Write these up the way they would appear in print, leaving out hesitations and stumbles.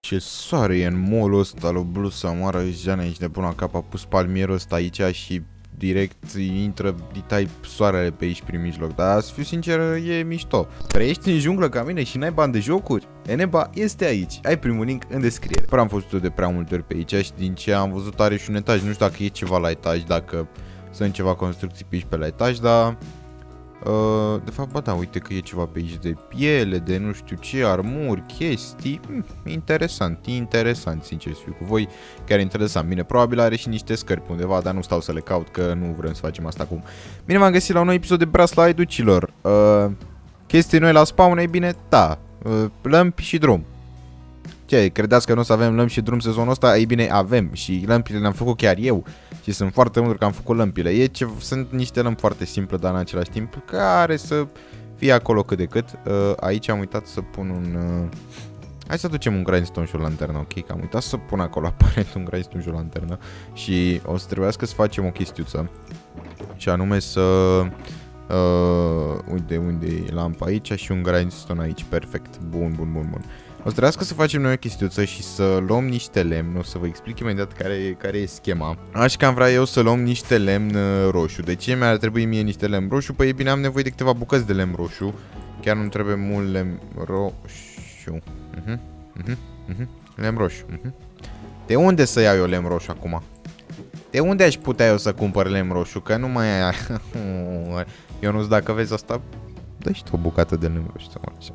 ce soare e în mall-ul ăsta, lui Blue Samara, Jana, ești de până la cap, a pus palmierul ăsta aici și direct intră, tai soarele pe aici prin mijloc, dar să fiu sincer, e mișto. Trăiești în junglă ca mine și n-ai bani de jocuri? Eneba este aici, ai primul link în descriere. Prea am fost de prea multe ori pe aici și din ce am văzut are și un etaj, nu știu dacă e ceva la etaj, dacă sunt ceva construcții pe aici pe la etaj, dar... de fapt, ba da, uite că e ceva pe aici de piele, de nu știu ce, armuri, chestii. Interesant, sincer să fiu cu voi. Chiar interesant. Bine, probabil are și niște scări pe undeva, dar nu stau să le caut, că nu vrem să facem asta acum. Bine, m-am găsit la un nou episod de Braslide, ducilor. Chestii noi la spawn, ei bine, da. Lămpi și drum. Ce, credeți că nu o să avem lămpi și drum sezonul ăsta? Ei bine, avem și lămpile le-am făcut chiar eu. Și sunt foarte mândru că am făcut lămpile. Sunt niște lămpi foarte simple, dar în același timp care să fie acolo cât de cât. Aici am uitat să pun un... Hai să ducem un grindstone și o lanternă, ok? Că am uitat să pun acolo aparent un grindstone și o lanternă. Și o să trebuiască să facem o chestiuță. Și anume să... uite unde e lampa aici și un grindstone aici. Perfect. Bun. O să trebuiască să facem noi o chestiuță și să luăm niște lemn. O să vă explic imediat care e schema. Așa că am vrea eu să luăm niște lemn roșu. De ce mi-ar trebui mie niște lemn roșu? Păi bine, am nevoie de câteva bucăți de lemn roșu. Chiar nu trebuie mult lemn roșu. Lemn roșu. De unde să iau eu lemn roșu acum? De unde aș putea eu să cumpăr lemn roșu? Că nu mai ai... Eu nu știu dacă vezi asta. Dă-și tu o bucată de lemn roșu.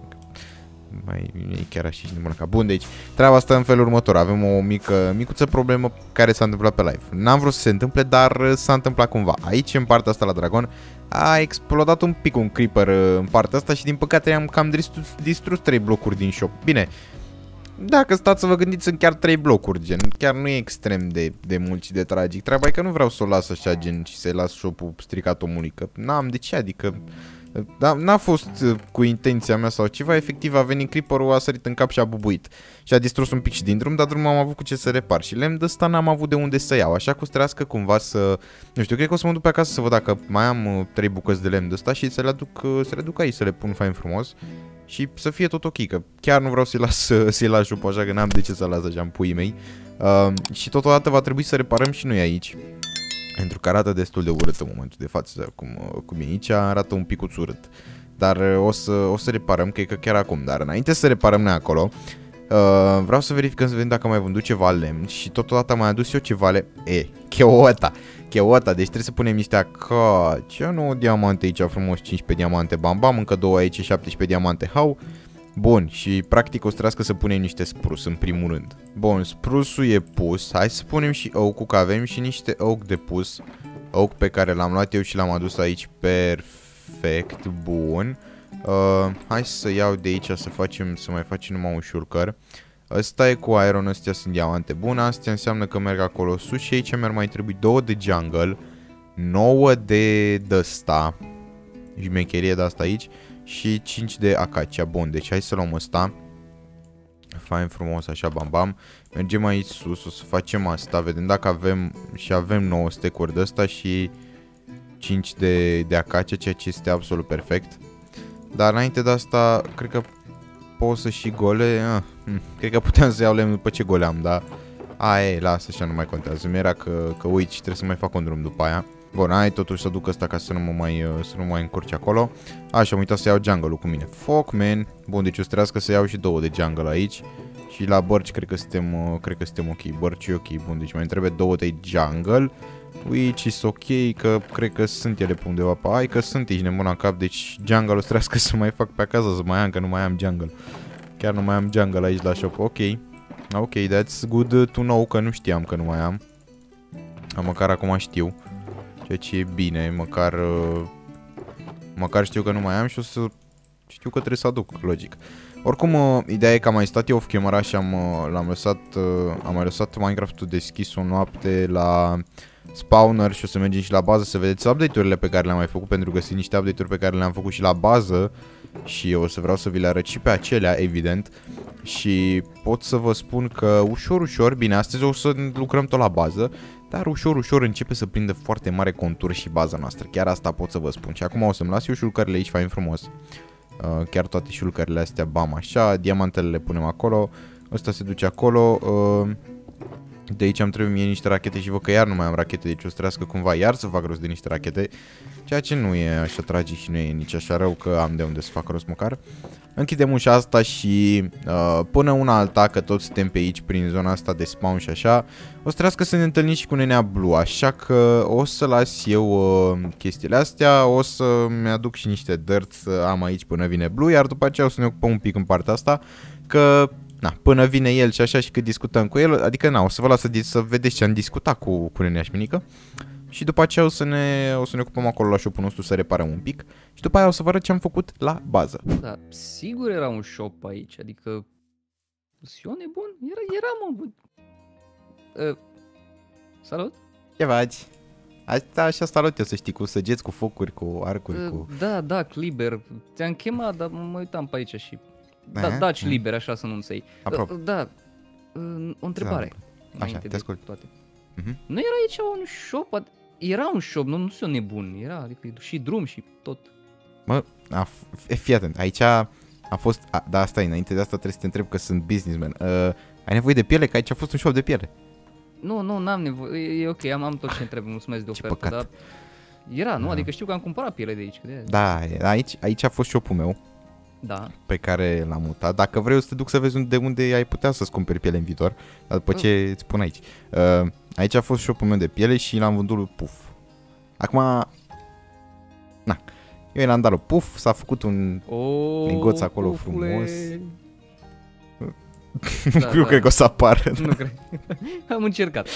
Mai e chiar așa și de mână. Bun, deci treaba asta în felul următor. Avem o micuță problemă care s-a întâmplat pe live. N-am vrut să se întâmple, dar s-a întâmplat cumva. Aici, în partea asta la dragon, a explodat un pic un creeper în partea asta și din păcate am cam distrus 3 blocuri din shop. Bine, dacă stați să vă gândiți, sunt chiar 3 blocuri, gen. Chiar nu e extrem de mult și de tragic. Treaba e că nu vreau să o las așa, gen, și să-i las shop-ul stricat omului. Că n-am de ce, adică... Dar n-a fost cu intenția mea sau ceva, efectiv a venit creeper-ul, a sărit în cap și a bubuit. Și a distrus un pic și din drum, dar drumul am avut cu ce să repar. Și lemn de ăsta n-am avut de unde să iau, așa că o să trească cumva să... Nu știu, cred că o să mă duc pe acasă să văd dacă mai am 3 bucăți de lemn de ăsta și să le duc aici, să le pun fain frumos. Și să fie tot ok, că chiar nu vreau să-i las jupă, așa că n-am de ce să las așa în puii mei. Și totodată va trebui să reparăm și noi aici. Pentru că arată destul de urât în momentul de față, cum e aici, arată un picuț urât. Dar o să reparăm, cred că chiar acum. Dar înainte să reparăm noi acolo, vreau să verificăm, să vedem dacă am mai vândut ceva lemn. Și totodată am mai adus eu ceva lemn. Cheota, deci trebuie să punem niște acacia, nu diamante aici, frumos, 15 diamante, bam, încă 2 aici, 17 diamante, hau. Bun, și practic o să trească să punem niște sprus în primul rând. Bun, sprusul e pus. Hai să punem și oak-ul, că avem și niște oak de pus. Oak pe care l-am luat eu și l-am adus aici. Perfect, bun. Hai să iau de aici să mai facem numai un shulker. Ăsta e cu iron, astea sunt diamante. Bun, astea înseamnă că merg acolo sus și aici mi-ar mai trebui 2 de jungle, 9 de ăsta, jmecherie de asta aici. Și 5 de acacia. Bun, deci hai să luăm ăsta. Fain frumos, așa, bam. Mergem aici sus, o să facem asta. Vedem dacă avem 9 stack-uri de ăsta și 5 de acacia, ceea ce este absolut perfect. Dar înainte de asta, cred că pot să și gole. Cred că puteam să iau lemn după ce goleam, dar... lasă, așa nu mai contează. Mi-era că uit și trebuie să mai fac un drum după aia. Bun, hai totuși să duc ăsta ca să nu mai încurci acolo. Așa, am uitat să iau jungle-ul cu mine. Fuck, man. Bun, deci o să trească să iau și 2 de jungle aici. Și la bărci cred că suntem ok. Bărci e ok. Bun, deci mai trebuie 2 de jungle. Which is ok, că cred că sunt ele pe undeva pe... Hai că sunt aici, nebun la cap. Deci jungle-ul să trească să mai fac pe acasă, să mai am, că nu mai am jungle. Chiar nu mai am jungle aici la shop. Ok. Ok, that's good to know, că nu știam că nu mai am. Măcar acum știu. Ceea ce e bine, măcar știu că nu mai am și o să știu că trebuie să aduc, logic. Oricum, ideea e că am mai stat eu off-camera și am mai lăsat Minecraft-ul deschis o noapte la spawner și o să mergem și la bază să vedeți update-urile pe care le-am mai făcut, pentru că sunt niște update-uri pe care le-am făcut și la bază și o să vreau să vi le arăt și pe acelea, evident. Și pot să vă spun că ușor, bine, astăzi o să lucrăm tot la bază, dar ușor începe să prindă foarte mare contur și baza noastră. Chiar asta pot să vă spun. Și acum o să-mi las eu șulcările aici, fain frumos. Chiar toate șulcările astea, bam, așa. Diamantele le punem acolo. Ăsta se duce acolo. De aici am trebuit mie niște rachete și văd că iar nu mai am rachete, deci o să trească cumva iar să fac rost de niște rachete. Ceea ce nu e așa tragic și nu e nici așa rău, că am de unde să fac rost măcar. Închidem ușa asta și până una alta, că toți suntem pe aici prin zona asta de spawn și așa, o să trească să ne întâlnim și cu nenea Blue, așa că o să las eu chestiile astea, o să-mi aduc și niște dirt să am aici până vine Blue, iar după aceea o să ne ocupăm un pic în partea asta, că na, până vine el și așa și cât discutăm cu el, adică na, o să vă las să vedeți ce am discutat cu nenea Șminică. Și după aceea o să ne ocupăm acolo la shop-ul nostru să reparăm un pic. Și după aia o să vă arăt ce am făcut la bază. Da, sigur era un shop aici, adică... Eu nebun? Era mă... Salut? Ce faci? Asta așa salut eu, să știi, cu săgeți, cu focuri, cu arcuri, cu... Da, Cliber. Te-am chemat, dar mă uitam pe aici și... Daci liber, așa să nu înței. Da, o întrebare. Așa, te ascult. Toate. Nu era aici un shop? Era un shop, nu sunt nebun, era, adică și drum și tot. Mă, fii atent, aici a fost, da, asta e, înainte de asta trebuie să te întreb că sunt businessman. Ai nevoie de piele? Că aici a fost un shop de piele. Nu, n-am nevoie, e ok, am tot ce întreb, mulțumesc de ofertă, dar era, nu? Adică știu că am cumpărat piele de aici. Da, aici a fost shop-ul meu. Da. Pe care l-am mutat. Dacă vrei o să te duc să vezi de unde ai putea să-ți cumperi piele în viitor. Dar după ce îți spun aici. Aici a fost shop-ul meu de piele și l-am vândut lui Puf. Acum... Na. Eu l-am dat lui Puf, s-a făcut un lingoț acolo frumos. Nu cred că o să apară. Nu cred. Am încercat.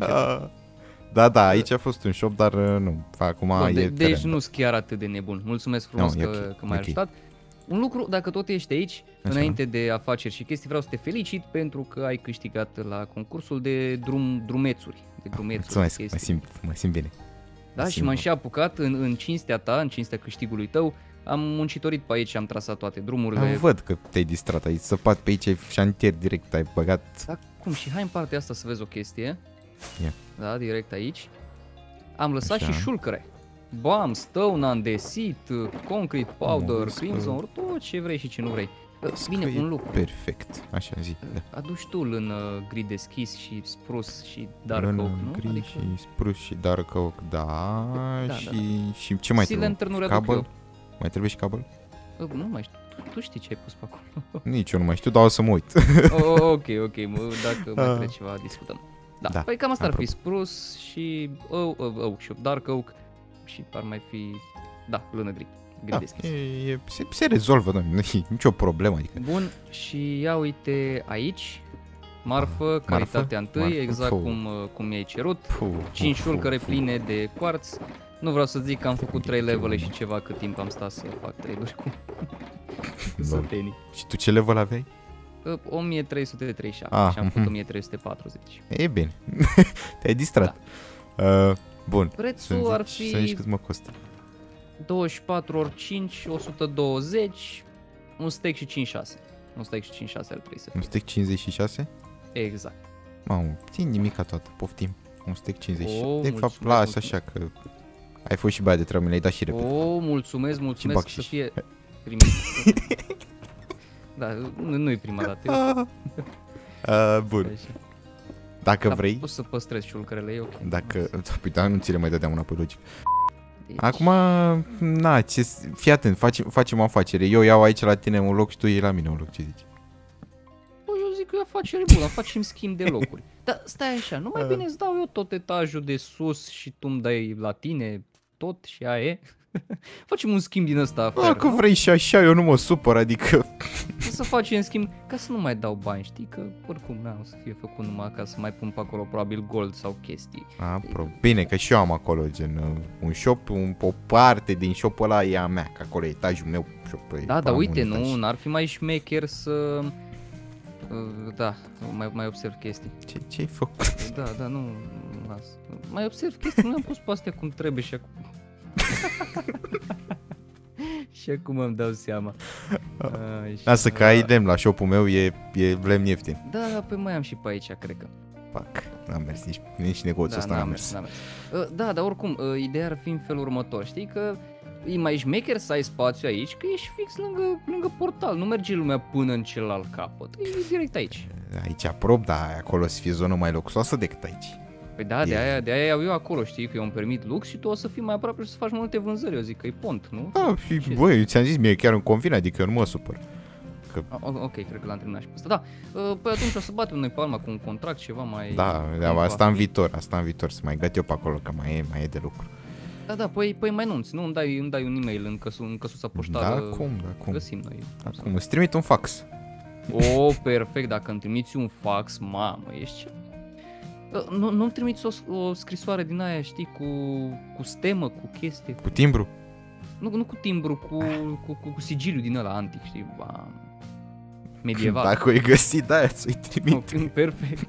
Da, aici a fost un shop, dar nu. Acum deci nu sunt chiar atât de nebun. Mulțumesc frumos că m-ai ajutat. Un lucru, dacă tot ești aici, așa, înainte de afaceri și chestii, vreau să te felicit pentru că ai câștigat la concursul de drumețuri. Mulțumesc, mă simt bine. Da, și m-am și apucat în cinstea ta, în cinstea câștigului tău. Am muncitorit pe aici, am trasat toate drumurile. Văd că te-ai distrat, ai săpat pe aici, ai șantier direct, ai băgat... Da, cum? Și hai în partea asta să vezi o chestie. Da, direct aici. Am lăsat și șulcăre. Bam, stone, andesit, concrete powder, crimson, tot ce vrei și ce nu vrei. Bine, un lucru. Perfect, așa zi. Aduci tu în gri deschis și spruce și dark oak, nu? Gri adică... și spruce și dark oak, da. Și ce mai trebuie? Cabel? Mai trebuie și cabel? Nu mai știu. Tu știi ce ai pus pe acolo. Nici eu nu mai știu, dar o să mă uit. Ok, dacă mai trebuie ceva, discutăm. Da, păi cam asta ar fi spruce și dark oak. Și ar mai fi, lână gri deschis. Se rezolvă, nu e nicio problemă. Adică. Bun, și ia uite aici, marfă, calitatea întâi, exact cum mi-ai cerut. 5 șulcăre pline de quartz. Nu vreau să zic că am făcut 3 levele și ceva cât timp am stat să fac trade-uri cu sătenii. Și tu ce level aveai? 1337 și am făcut 1340. E bine, te-ai distrat. Bun. Prețul ar fi... Să zici cât mă costă. 24 ori 5, 120, un steak și 5-6. Un steak și 5-6 ar trebui să fie. Un steak 56? Exact. Mamă, țin nimica toată, poftim. Un steak 56. De fapt, mulțumesc, las așa că ai fost și băiat de treabă, mi l-ai dat și repede. Mulțumesc să fie primit. Da, nu e prima dată. Bun. Dacă vrei. Poți să păstrezi șulcărele, e ok. Dacă, uite, nu ți le mai dădeam înapoi, logic. Deci... Acum, fii atent, facem o afacere. Eu iau aici la tine un loc și tu iei la mine un loc, ce zici? Păi eu zic că e o afacere bună, facem schimb de locuri. Dar stai așa, nu mai bine îți dau eu tot etajul de sus și tu îmi dai la tine tot și aia e? Facem un schimb din ăsta afară. Dacă vrei și așa, eu nu mă supăr, adică... Să facem schimb, ca să nu mai dau bani, știi? Că oricum o să fie făcut numai ca să mai pun pe acolo probabil gold sau chestii. Bine, că și eu am acolo gen un shop, o parte din shop-ul ăla e a mea, că acolo e etajul meu. Dar uite, n-ar fi mai șmecher să... mai observ chestii. Ce-ai făcut? Da, nu, las. Mai observ chestii, nu le-am pus pe astea cum trebuie și acum. Și acum îmi dau seama. Lasă că ai lemn la shop-ul meu, e lemn ieftin. Da, pe mai am și pe aici, cred că. Pac, n-am mers nici negoțul ăsta n-am mers. Da, dar oricum, ideea ar fi în felul următor, știi că e mai șmecher să ai spațiu aici, că ești fix lângă portal, nu merge lumea până în celălalt capăt, e direct aici. Aici aprob, dar acolo să fie zonă mai luxoasă decât aici. Păi da, de aia iau eu acolo, știi, că eu îmi permit lux și tu o să fii mai aproape și să faci multe vânzări, eu zic că e pont, nu? Da, și băi, ți-am zis, mie chiar îmi convine, adică eu nu mă supăr. Că... Ok, cred că l-am terminat și pe ăsta. Da, păi atunci o să batem noi palma cu un contract ceva mai... Da, asta în viitor, să mai găt eu pe acolo, că mai e de lucru. Da, păi mai anunți, nu? Îmi dai un e-mail în căsuța poștală. Da, cum. Găsim noi. Acum, îți trimit un fax. Perfect, dacă îmi trimiți un fax, mamă, ești ce? Nu-mi trimiți o scrisoare din aia, știi, cu stemă, cu chestie. Cu timbru? Nu cu timbru, cu sigiliu din ăla antic, știi, medieval. Dacă o-i găsit, da, ți-o-i trimit. Perfect.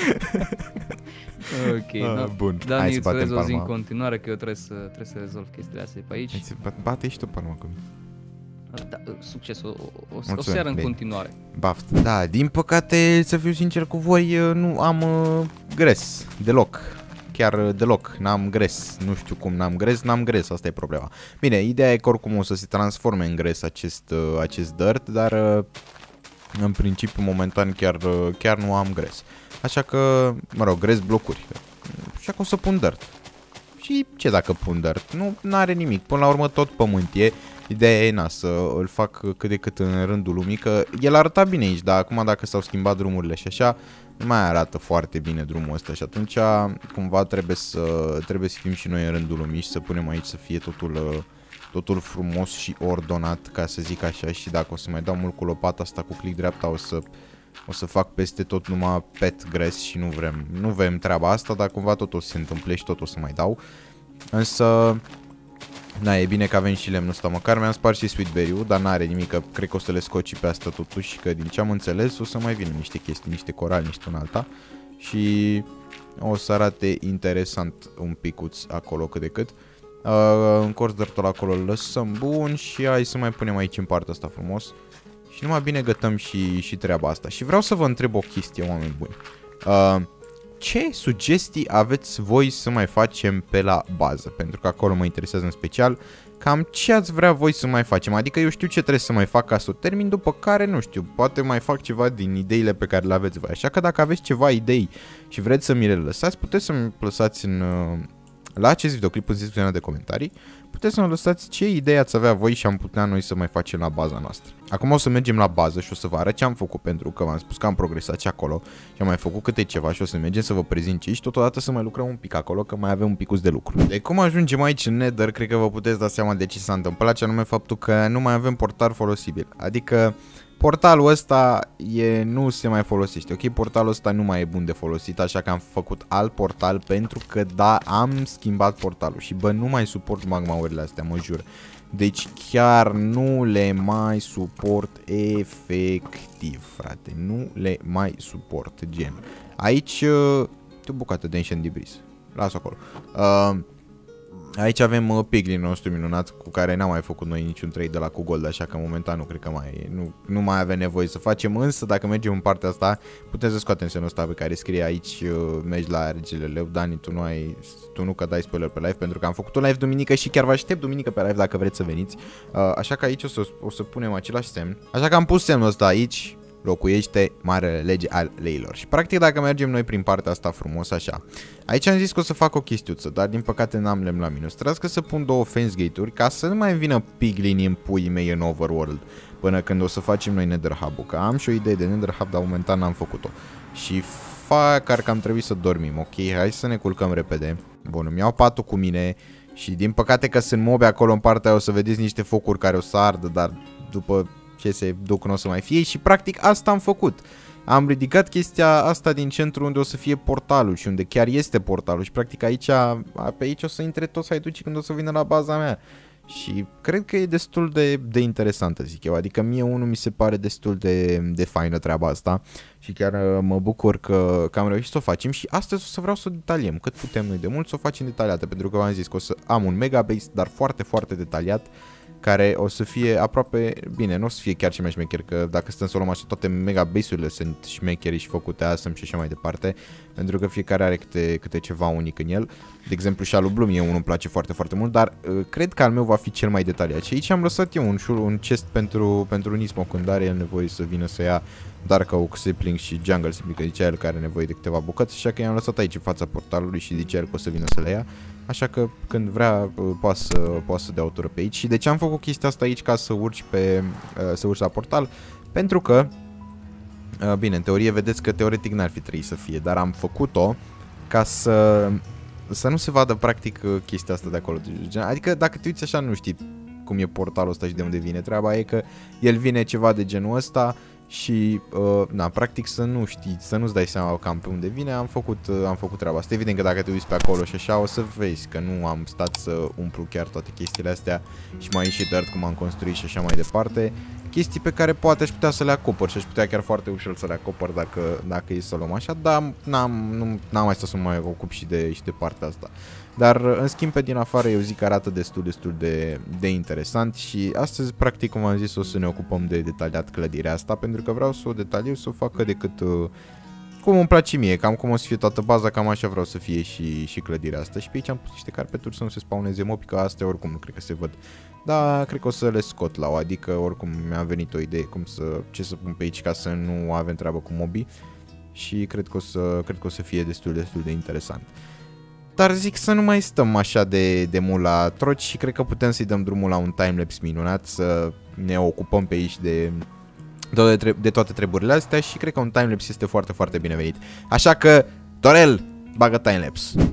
Ok, bun. Dani, îți urez o zi în continuare, că eu trebuie să rezolv chestiile astea pe aici. Bate și tu palma cu mine. Da, succes, o seară în continuare. Baftă. Da, din păcate, să fiu sincer cu voi, nu am gres deloc. Chiar deloc, n-am gres. Nu știu cum n-am gres, asta e problema. Bine, ideea e că oricum o să se transforme în gres acest dirt, dar în principiu momentan chiar nu am gres. Așa că, mă rog, gres blocuri. Așa că o să pun dirt. Și ce dacă pun dirt? Nu are nimic, până la urmă tot pământ e. Ideea e să îl fac cât de cât în rândul lumii, că el arăta bine aici, dar acum dacă s-au schimbat drumurile și așa, nu mai arată foarte bine drumul ăsta și atunci cumva trebuie să fim și noi în rândul lumii și să punem aici să fie totul frumos și ordonat, ca să zic așa, și dacă o să mai dau mult cu lopata asta cu click dreapta, o să fac peste tot numai pet gres și nu vrem treaba asta, dar cumva tot o să se întâmple și tot o să mai dau. Însă, da, e bine că avem și lemnul ăsta, măcar mi-am spart și sweetberry-ul, dar n-are nimic, că cred că o să le scoci pe asta totuși, că din ce am înțeles o să mai vină niște chestii, niște corali, niște un alta și o să arate interesant un picuț acolo cât de cât. Încorț dărtul acolo îl lăsăm bun și hai să mai punem aici în partea asta frumos și numai bine gătăm și treaba asta. Și vreau să vă întreb o chestie, oameni buni. Ce sugestii aveți voi să mai facem pe la bază? Pentru că acolo mă interesează în special cam ce ați vrea voi să mai facem. Adică eu știu ce trebuie să mai fac ca să o termin, după care, nu știu, poate mai fac ceva din ideile pe care le aveți voi. Așa că dacă aveți ceva idei și vreți să mi le lăsați, puteți să-mi lăsați la acest videoclip în secțiunea de comentarii. Puteți să ne lăsați ce idei ați avea voi și am putea noi să mai facem la baza noastră. Acum o să mergem la bază și o să vă arăt ce am făcut, pentru că v-am spus că am progresat și acolo și am mai făcut câte ceva și o să mergem să vă prezint și totodată să mai lucrăm un pic acolo, că mai avem un picuț de lucru. De cum ajungem aici în Nether, cred că vă puteți da seama de ce s-a întâmplat, ce anume faptul că nu mai avem portal folosibil. Adică portalul ăsta nu se mai folosește, ok? Portalul ăsta nu mai e bun de folosit, așa că am făcut alt portal pentru că, da, am schimbat portalul și, bă, nu mai suport magmaurile astea, mă jur. Deci chiar nu le mai suport efectiv, frate, nu le mai suport, gen. Aici, o bucată de ancient debris, las-o acolo. Aici avem piglinul nostru minunat cu care n-am mai făcut noi niciun trade de la cu gold, așa că momentan nu cred că nu mai avem nevoie să facem, însă dacă mergem în partea asta putem să scoatem semnul ăsta pe care scrie aici mergi la regele leu. Dani, tu nu că dai spoiler pe live, pentru că am făcut un live duminică și chiar vă aștept duminică pe live dacă vreți să veniți. Așa că aici o să punem același semn, așa că am pus semnul ăsta aici. Locuiește marele lege al leilor. Și practic dacă mergem noi prin partea asta frumos așa. Aici am zis că o să fac o chestiuță, dar din păcate n-am lemn la mine. Trebuie să pun 2 fence gate-uri ca să nu mai vină piglini în puii mei în overworld până când o să facem noi nether hub-ul. Că am și o idee de nether hub, dar momentan n-am făcut-o. Și că am trebuit să dormim, ok? Hai să ne culcăm repede. Bun, îmi iau patul cu mine și din păcate că sunt mobi acolo în partea aia, o să vedeți niște focuri care o să ardă, dar după ce se duc nu o să mai fie și practic asta am făcut. Am ridicat chestia asta din centru unde o să fie portalul și unde chiar este portalul și practic aici, pe aici o să intre toți haiducii când o să vină la baza mea. Și cred că e destul de interesantă, zic eu, adică mie unul mi se pare destul de faină treaba asta și chiar mă bucur că am reușit să o facem și astăzi o să vreau să o detaliem cât putem noi de mult, să o facem detaliată, pentru că v-am zis că o să am un mega base, dar foarte, foarte detaliat, care o să fie aproape, bine, nu o să fie chiar și mai șmecher, că dacă stăm să o luăm așa, toate mega base-urile sunt șmecheri și făcute awesome și așa mai departe, pentru că fiecare are câte ceva unic în el. De exemplu, și al lui Blue mie unul îmi place foarte, foarte mult, dar cred că al meu va fi cel mai detaliat. Și aici am lăsat eu un chest pentru Nismo când are el nevoie să vină să ia Dark Oak Sapling și Jungle Sapling, că zicea el că are nevoie de câteva bucăți, așa că i-am lăsat aici în fața portalului și zicea el că o să vină să le ia. Așa că când vrea poate să dea o tură pe aici. Și de ce am făcut chestia asta aici ca să urci la portal? Pentru că bine, în teorie vedeți că teoretic n-ar fi trebuit să fie, dar am făcut-o ca să nu se vadă practic chestia asta de acolo. Adică dacă te uiți așa nu știi cum e portalul ăsta și de unde vine. Treaba e că el vine ceva de genul ăsta și na, practic să nu știi, să nu-ți dai seama cam pe unde vine. Am făcut treaba asta. Evident că dacă te uiți pe acolo și așa o să vezi că nu am stat să umplu chiar toate chestiile astea și mai și dirt cum am construit și așa mai departe. Chestii pe care poate aș putea să le acopăr și aș putea chiar foarte ușor să le acopăr dacă e să o luăm așa, dar n-am mai stat să mă ocup și de partea asta. Dar în schimb pe din afară eu zic că arată destul de interesant și astăzi practic cum am zis o să ne ocupăm de detaliat clădirea asta pentru că vreau să o detaliez, să o facă decât cum îmi place mie, cam cum o să fie toată baza, cam așa vreau să fie și clădirea asta. Și pe aici am pus niște carpeturi să nu se spawneze mobi, că astea oricum nu cred că se văd. Da, cred că o să le scot la o, adică oricum mi-a venit o idee ce să pun pe aici ca să nu avem treabă cu mobii. Și cred că o să fie destul de interesant. Dar zic să nu mai stăm așa de mult la troci și cred că putem să-i dăm drumul la un timelapse minunat, să ne ocupăm pe aici de toate treburile astea și cred că un timelapse este foarte binevenit. Așa că, Dorel, bagă timelapse!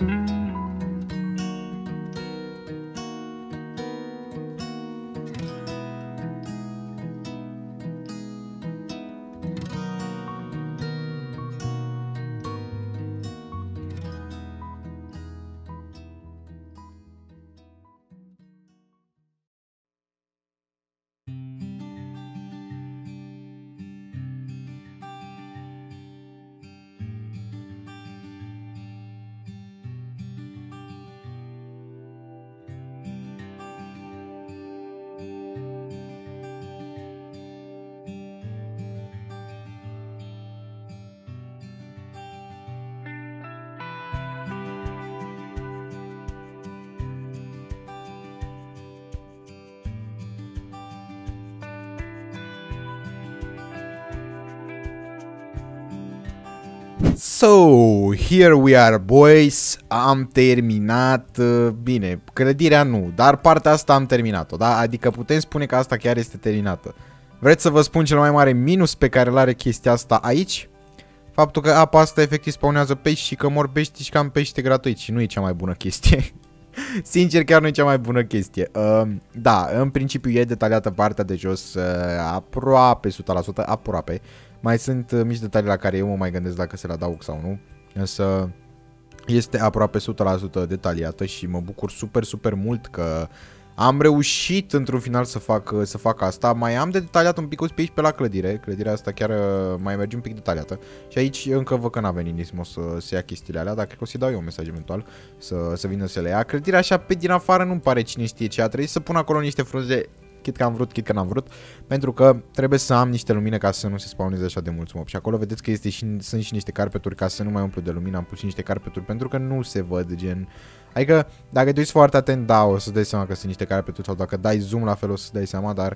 So, here we are, boys. Am terminat, bine, clădirea nu, dar partea asta am terminat-o, da? Adică putem spune că asta chiar este terminată. Vreți să vă spun cel mai mare minus pe care l-are chestia asta aici? Faptul că apa asta efectiv spawnează pești și că mor pești și că am pește gratuit și nu e cea mai bună chestie. Sincer, chiar nu e cea mai bună chestie. Da, în principiu e detaliată partea de jos, aproape 100%, aproape. Mai sunt mici detalii la care eu mă mai gândesc dacă se le adaug sau nu. Însă este aproape 100% detaliată și mă bucur super mult că am reușit într-un final să fac asta. Mai am de detaliat un pic pe aici pe la clădire. Clădirea asta chiar mai merge un pic detaliată. Și aici încă văd că n-a venit Nismo să ia chestiile alea, dar cred că o să-i dau eu un mesaj eventual să vină să le ia. Clădirea așa pe din afară nu-mi pare cine știe ce. A trebuit să pun acolo niște frunze, chit că am vrut, chit că n-am vrut, pentru că trebuie să am niște lumină ca să nu se spawneze așa de mulți mob. Și acolo vedeți că sunt și niște carpeturi ca să nu mai umplu de lumină. Am pus și niște carpeturi pentru că nu se văd, gen. Adică, dacă te uiți foarte atent, da, o să-ți dai seama că sunt niște carpeturi sau dacă dai zoom la fel o să-ți dai seama, dar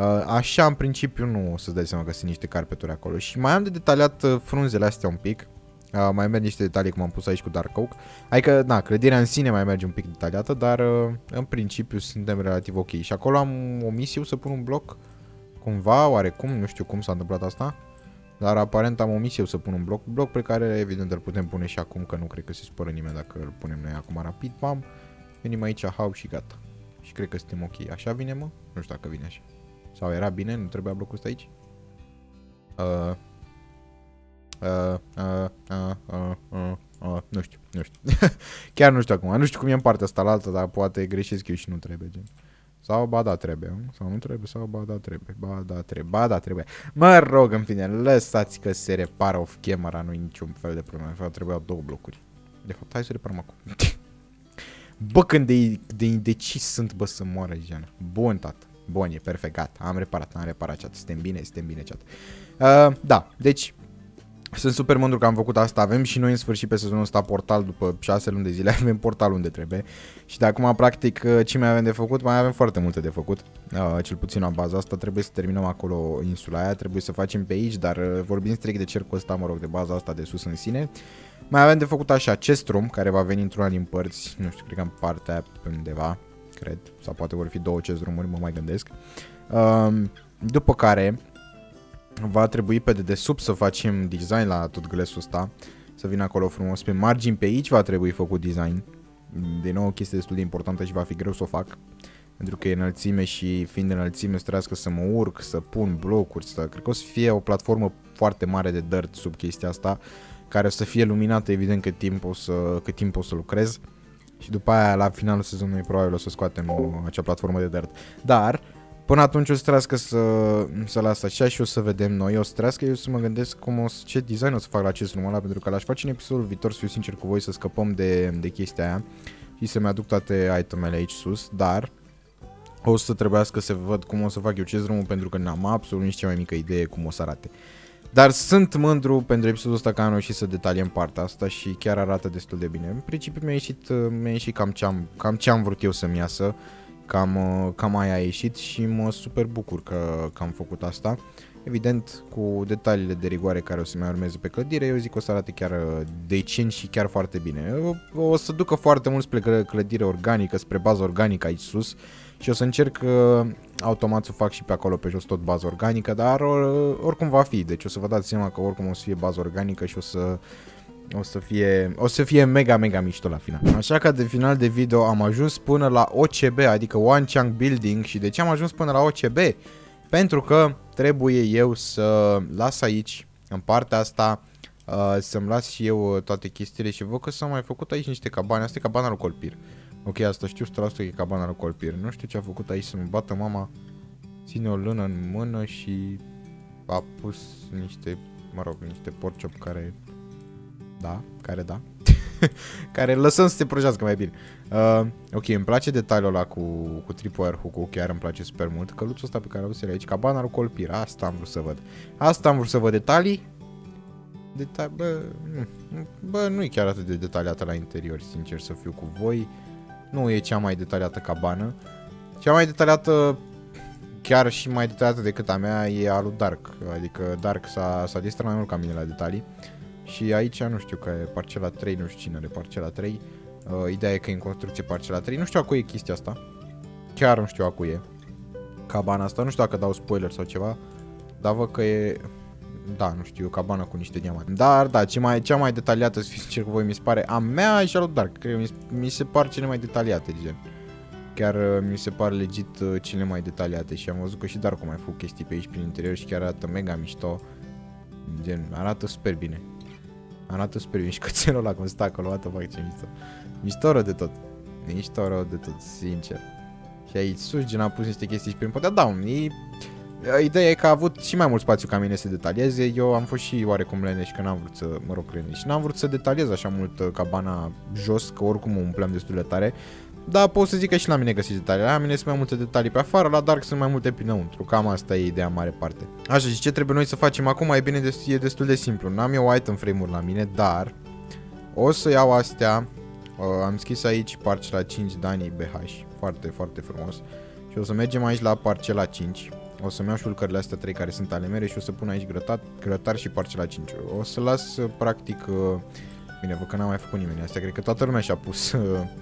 așa în principiu nu o să-ți dai seama că sunt niște carpeturi acolo. Și mai am de detaliat frunzele astea un pic. Mai merg niște detalii cum am pus aici cu Dark Oak. Adică, da, clădirea în sine mai merge un pic detaliată, dar în principiu suntem relativ ok. Și acolo am o misie să pun un bloc, cumva, oarecum, nu știu cum s-a întâmplat asta. Dar aparent am omis eu să pun un bloc pe care evident îl putem pune și acum, că nu cred că se spără nimeni dacă îl punem noi acum rapid, bam. Venim aici, hau și gata. Și cred că suntem ok. Așa vine, mă? Nu știu dacă vine așa. Sau era bine? Nu trebuia blocul ăsta aici? Nu știu. Chiar nu știu acum. Nu știu cum e în partea asta la altă, dar poate greșesc eu și nu trebuie, gen. Sau ba da trebuie, sau nu trebuie, sau ba da trebuie, ba da trebuie. Mă rog, în fine, lăsați că se repară off camera, nu e niciun fel de problemă. De fapt, trebuiau 2 blocuri. De fapt, hai să reparăm acum. Bă, când de indecis sunt, bă, să moară, Giana. Bun, tată. Bun, e perfect, gata. Am reparat, chat. Suntem bine, chat. Da, deci Sunt super mândru că am făcut asta. Avem și noi în sfârșit pe sezonul ăsta portal după 6 luni de zile. Avem portalul unde trebuie. Și de acum, practic, ce mai avem de făcut? Mai avem foarte multe de făcut. Cel puțin la baza asta. Trebuie să terminăm acolo insula aia. Trebuie să facem pe aici, dar vorbim strict de cercul ăsta, mă rog, de baza asta de sus în sine. Mai avem de făcut așa, chest room, care va veni într-una din părți. Nu știu, cred că în partea aia undeva, cred. Sau poate vor fi 2 chest room-uri, mă mai gândesc. După care va trebui pe dedesubt să facem design la tot glesul ăsta. Să vină acolo frumos. Pe margini pe aici va trebui făcut design. Din nou o chestie destul de importantă și va fi greu să o fac. Pentru că e înălțime și fiind înălțime să trebuiască să mă urc, să pun blocuri, cred că o să fie o platformă foarte mare de dirt sub chestia asta, care o să fie luminată evident cât timp o să lucrez. Și după aia la finalul sezonului probabil o să scoatem acea platformă de dirt. Dar până atunci o să trească să las așa și o să vedem noi. O să trească eu să mă gândesc ce design o să fac la acest rum ăla, pentru că l-aș face în episodul viitor, să fiu sincer cu voi, să scăpăm de chestia aia și să-mi aduc toate itemele aici sus, dar o să trebuiască să văd cum o să fac eu acest rum, pentru că n-am absolut nici cea mai mică idee cum o să arate. Dar sunt mândru pentru episodul ăsta că am reușit să detaliem partea asta și chiar arată destul de bine. În principiu mi-a ieșit cam ce am vrut eu să-mi iasă. Cam aia a ieșit și mă super bucur că am făcut asta. Evident, cu detaliile de rigoare care o să mai urmeze pe clădire, eu zic că o să arate chiar decent și chiar foarte bine. O să ducă foarte mult spre clădire organică, spre bază organică aici sus. Și o să încerc automat să fac și pe acolo pe jos tot bază organică, dar oricum va fi. Deci o să vă dați seama că oricum o să fie bază organică și o să fie mega mișto la final. Așa că de final de video am ajuns până la OCB, adică One Chunk Building. Și de ce am ajuns până la OCB? Pentru că trebuie eu să las aici, în partea asta, să-mi las și eu toate chestiile. Și văd că s-au mai făcut aici niște cabane. Asta e cabana lui Colpir. Ok, asta știu 100% că e cabana lui Colpir. Nu știu ce a făcut aici, să-mi bată mama. Ține o lână în mână și a pus niște, mă rog, niște porciop care... Da, care lăsăm să se prăjească mai bine. Ok, îmi place detaliul ăla cu tripwire hook-ul, chiar îmi place super mult. Căluțul ăsta pe care o să aici, cabana lui Colpir, asta am vrut să văd. Asta am vrut să văd detalii. Bă, nu e chiar atât de detaliată la interior, sincer să fiu cu voi. Nu e cea mai detaliată cabană. Cea mai detaliată, chiar și mai detaliată decât a mea, e a lui Dark. Adică Dark s-a distrat mai mult ca mine la detalii. Și aici nu știu că e parcela 3, nu știu cine are parcela 3. Ideea e că e în construcție parcela 3. Nu știu a cui e chestia asta. Chiar nu știu a cui e cabana asta. Nu știu dacă dau spoiler sau ceva. Dar văd că e... Da, nu știu, o cabană cu niște diamante. Dar, da, cea mai detaliată, să fiu sincer cu voi, mi se pare a mea și a lui Dark. Cred că mi se par cele mai detaliate, gen. Chiar mi se par legit cele mai detaliate. Și am văzut că și Dark mai făcut chestii pe aici prin interior și chiar arată mega mișto. Gen, arată super bine. Arată super bine și cățelul ăla cum stă acolo, o dată fac ce mișto. Mișto rău de tot. Mișto rău de tot, sincer. Și aici sus, gen, a pus niște chestii și prin podea down. Ideea e că a avut și mai mult spațiu ca mine să detalieze. Eu am fost și oarecum leneș că n-am vrut să, mă rog, leneș. N-am vrut să detaliez așa mult cabana jos, că oricum o umpleam destul de tare. Dar pot să zic că și la mine găsiți detalii. La mine sunt mai multe detalii pe afară, la Dark sunt mai multe pe înăuntru. Cam asta e ideea în mare parte. Așa, și ce trebuie noi să facem acum? E bine, e destul de simplu. N-am eu item frame-uri la mine, dar o să iau astea. Am scris aici parcela 5 Dani BH. Foarte, foarte frumos. Și o să mergem aici la parcela 5. O să-mi iau șulcările astea 3 care sunt ale mele și o să pun aici grătar și parcela 5. O să las practic... Bine, văd că n-am mai făcut nimeni astea. Cred că toată lumea și-a pus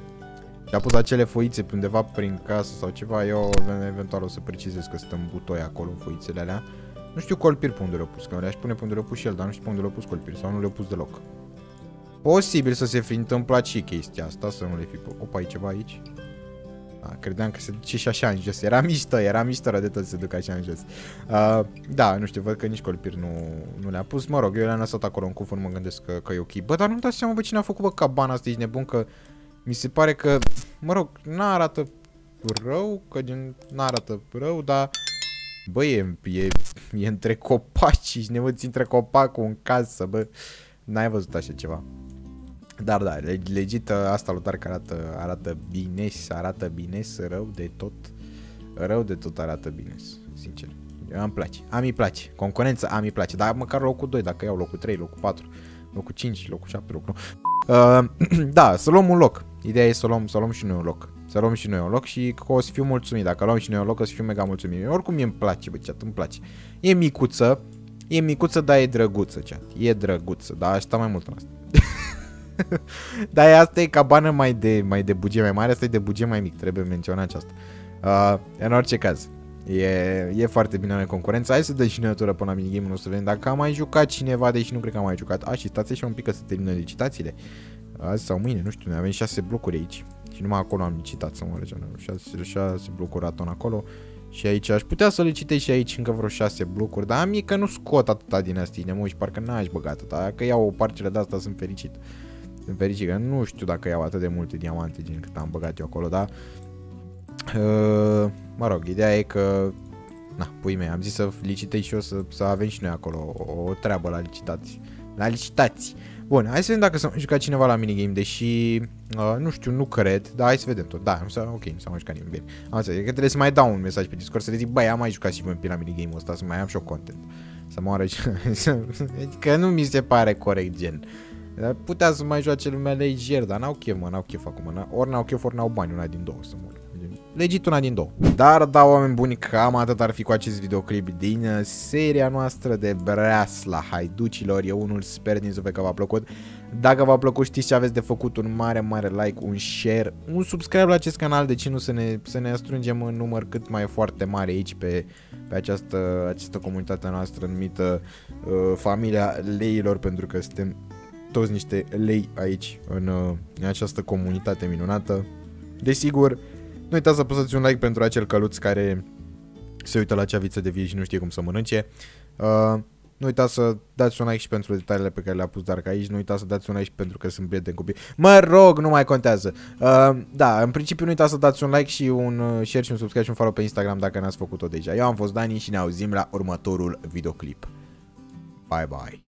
acele foițe pe undeva prin casă sau ceva. Eu eventual o să precizez că sunt în butoi acolo foițele alea. Nu știu Colpir pe unde le-a pus, că le-aș pune pe unde le-a pus și el, dar nu știu pe unde le-a pus Colpir sau nu le-a pus deloc. Posibil să se fi întâmplat și chestia asta, să nu le fi... Opa, e ceva aici? Da, credeam că se duce și așa în jos. Era mișto rău de tot să se ducă așa în jos. Da, nu știu, văd că nici Colpir nu le-a pus. Mă rog, eu le-am lăsat acolo în cufăr, mă gândesc că e ok. Bă, dar nu-mi dați seama, bă, cine a făcut, bă, cabana asta, ești nebun, că mi se pare că, mă rog, n-arată rău, că gen, n-arată rău, dar, bă, e între copaci, ești nebun, între copacul în casă, bă. N-ai văzut așa ceva. Dar da, legit asta lui Dark arată bine, arată bine, rău de tot arată bine, sincer. Eu îmi place. Ami place. Concurența Ami place. Dar măcar locul 2, dacă iau locul 3, locul 4, locul 5, locul 7, locul 9. Da, să luăm un loc. Ideea e să luăm și noi un loc. Să luăm și noi un loc și că o să fiu mulțumit. Dacă luăm și noi un loc, o să fiu mega mulțumit. Oricum mie îmi place, bă, chat, îmi place. E micuță, dar e drăguță, chat. E drăguță, dar aș sta mai mult în asta. Dar asta e cabană mai de buget mai mare, asta e de buget mai mic, trebuie menționat aceasta. În orice caz, e foarte bine în concurență. Hai să dăm și noi o tură până la minigame-ul, să vedem dacă a mai jucat cineva, deși nu cred că a mai jucat. Și stați așa un pic că să termină licitațiile. Azi sau mâine, nu știu, noi avem 6 blocuri aici. Și numai acolo am licitat, să mă regenerăm. 6 blocuri raton acolo. Și aici aș putea să licitez și aici încă vreo 6 blocuri. Dar mie că nu scot atâta din astea, mă, și parcă n-aș băga atâta. Dacă iau o parcele de asta, sunt fericit. Sunt fericit că nu știu dacă iau atât de multe diamante din cât am băgat eu acolo, dar... mă rog, ideea e că... Na, pui mei, am zis să licitez și eu să avem și noi acolo o treabă la licitații. La licitații. Bun, hai să vedem dacă s-a jucat cineva la minigame, deși... nu știu, nu cred, dar hai să vedem tot. Da, ok, nu s-a mai jucat nimeni. Bine. Am înțeles, că trebuie să mai dau un mesaj pe Discord să le zic, băi, am mai jucat și pe la minigame-ul ăsta, să mai am și eu content. Să mă arăt că nu mi se pare corect, gen. Putea să mai joace lumea leger, dar n-au chef, mă, n-au chef acum. Ori n-au chef, ori n-au bani, una din două să mor. Legit una din două. Dar da, oameni buni, cam atât ar fi cu acest videoclip din seria noastră de Breasla Haiducilor. Eu unul sper din suflet că v-a plăcut. Dacă v-a plăcut, știți ce aveți de făcut: un mare like, un share, un subscribe la acest canal. De ce nu să ne strângem în număr cât mai foarte mare aici pe această comunitate noastră numită familia leilor, pentru că suntem toți niște lei aici în această comunitate minunată. Desigur, nu uitați să apăsați un like pentru acel căluț care se uită la acea viță de vie și nu știe cum să mănânce. Nu uitați să dați un like și pentru detaliile pe care le-a pus Dark aici. Nu uitați să dați un like și pentru că sunt prieteni copii. Mă rog, nu mai contează. Da, în principiu nu uitați să dați un like și un share și un subscribe și un follow pe Instagram dacă n-ați făcut-o deja. Eu am fost Dani și ne auzim la următorul videoclip. Bye bye.